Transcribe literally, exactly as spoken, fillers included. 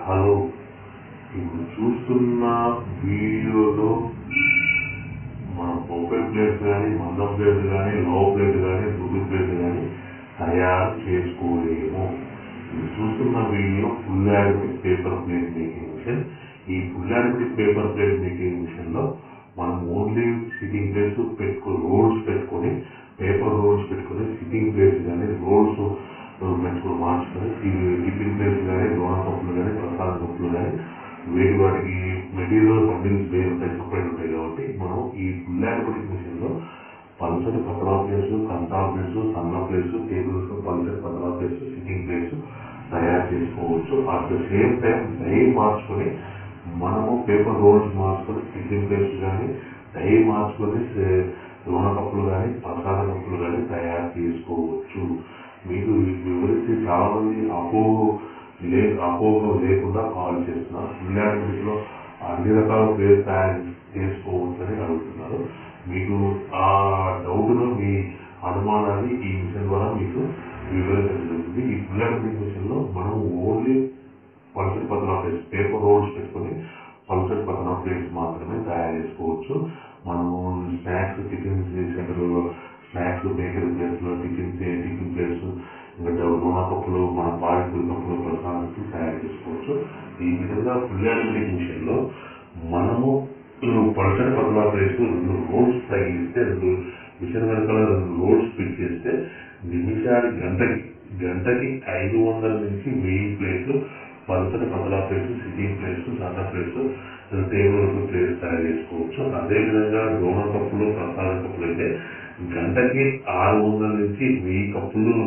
Hello, ఇప్పుడు చూస్తున్న వీడియోలో మన బొబ్బె ప్లేట్స్ కానీ మందం ప్లేట్ కానీ లో ప్లేట్ కానీ దుడ్డు ప్లేట్ కానీ తయారు చేసుకోలేము. ఇప్పుడు చూస్తున్న video full automatic paper plate making machine. ఈ full automatic paper plate making machine లో మనం ఓన్లీ సిట్టింగ్ ప్లేట్స్ పెట్టుకుని రోల్స్ పెట్టుకొని పేపర్ రోల్స్ పెట్టుకొని సిట్టింగ్ ప్లేట్స్ కానీ రోల్స్ పెట్టుకుని మార్చుకొని టిఫిన్ ప్లేట్స్ కానీ లోన కప్పులు కానీ ప్రసాద కప్పులు కానీ వేటి వాటికి మెటీరియల్ బండిల్స్ వేరు ఉంటాయి, సపరేట్ ఉంటాయి. కాబట్టి మనం ఈ ఫుల్ యాడమిక్ మిషన్ లో పల్సటి పతలా ప్లేట్స్, కంటా ప్లేట్స్, సన్న ప్లేట్స్, టేబుల్స్, పల్సటి పతలా ప్లేట్స్, సిట్టింగ్ ప్లేట్స్ తయారు చేసుకోవచ్చు. At the same time die మార్చుకొని మనము పేపర్ రోల్స్ మార్చుకొని టిఫిన్ ప్లేట్స్ కానీ డై మార్చుకొని లోన కప్పులు కానీ ప్రసాద కప్పులు కానీ తయారు చేసుకోవచ్చు. మీకు వివరించి చాలా మంది అపోహ లే అపోహ లేకుండా కాల్ చేస్తున్నారు. ఫుల్ యాడమిక్ లో అన్ని రకాల ప్లేస్ తయారు చేసుకోవచ్చు అని అడుగుతున్నారు. మీకు ఆ డౌట్ లో మీ అనుమానాన్ని ఈ మిషన్ ద్వారా మీకు వివరించడం జరుగుతుంది. ఈ ఫుల్ యాడమిక్ మిషన్ లో మనం ఓన్లీ పల్సటి పతలా ప్లేట్స్ పేపర్ రోల్స్ పెట్టుకొని పల్సటి పతలా ప్లేట్స్ మాత్రమే తయారు చేసుకోవచ్చు. మనము స్నాక్స్ టిఫిన్ సెంటర్లో స్నాక్స్ బేకరీ ప్లేట్స్ లో టిఫిన్ టిఫిన్ ప్లేట్స్ ఇంకా లోన కప్పులు మన పాలికల కప్పులు ప్రసాదాలు తయారు చేసుకోవచ్చు. ఈ విధంగా ఫుల్ యాడమిక్ మిషన్ లో మనము పల్సటి పతలా ప్లేట్స్ రెండు రోల్స్ తగిలిస్తే రెండు మిషన్ వెనకాల రెండు రోల్స్ ఫిట్ చేస్తే నిమిషానికి గంటకి గంటకి ఐదు వందల నుంచి వెయ్యి ప్లేట్లు పల్సటి పతలా ప్లేట్స్, సిట్టింగ్ ప్లేట్స్, సన్న ప్లేట్స్, టేబుల్ ప్లేట్స్ తయారు చేసుకోవచ్చు. అదేవిధంగా లోన కప్పులు ప్రసాద కప్పులు అయితే గంటకి ఆరు వందల నుంచి వెయ్యి కప్పులు